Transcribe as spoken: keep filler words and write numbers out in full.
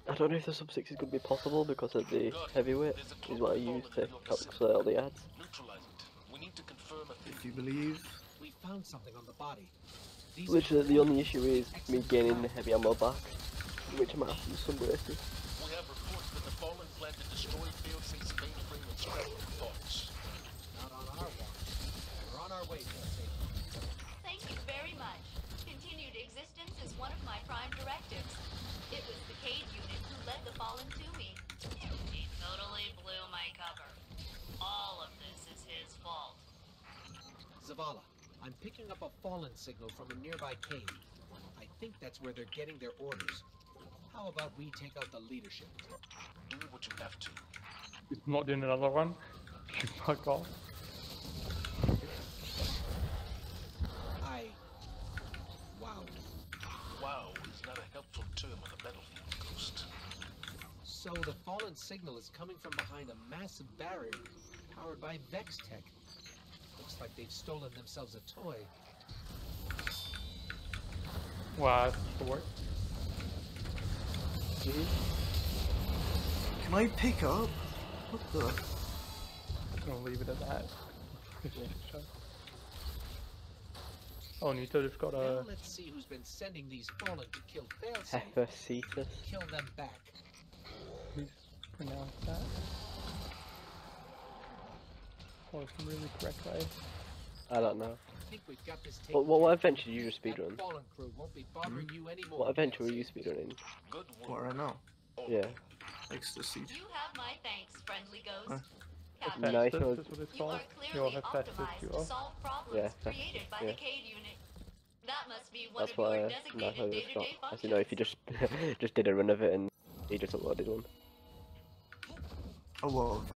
I don't know if the sub six is going to be possible because of the heavyweight is what I use to calculate all the ads. If you believe. We found something on the body. These Literally the only issue is me gaining the heavy ammo back, which I'm after some races. We have reports that the fallen plan to destroy failsafe's mainframe and scrap the parts. Not on our watch. We're on our way, failsafe. Thank you very much. Continued existence is one of my prime directives. It was the Cade unit who led the Fallen to me. He totally blew my cover. All of this is his fault. Zavala, I'm picking up a fallen signal from a nearby cave. I think that's where they're getting their orders. How about we take out the leadership? Do what you have to. He's not doing another one. You fuck off. I... Wow. Wow is not a helpful term on the battlefield, Ghost. So the fallen signal is coming from behind a massive barrier powered by Vex Tech. Looks like they've stolen themselves a toy. Wow, that's work. Mm-hmm. Can I pick up? What the? I'm gonna leave it at that. Oh, Nito just got Now a. let's see who's been sending these fallen to kill failsafe. Hefecitus. Kill them back. Please pronounce that. Or some really correct way. I don't know. I think we've got this What, taken what, what care adventure did you just of. speedrun? That fallen crew won't be bothering you anymore. What adventure were failsafe. you speedrunning? Good What work. right now? Yeah. Ecstasy. You have my thanks, friendly ghost. Huh? Captain, Nice Hephaestus one. is what it's you called. are You're clearly Hephaestus, optimized you to are. solve problems Yeah, created by yeah. the Cade unit. That must be one That's of why your I, that's why designated I just got. day-to-day I functions. said, no, if you just just did a run of it and he just uploaded one. Oh well.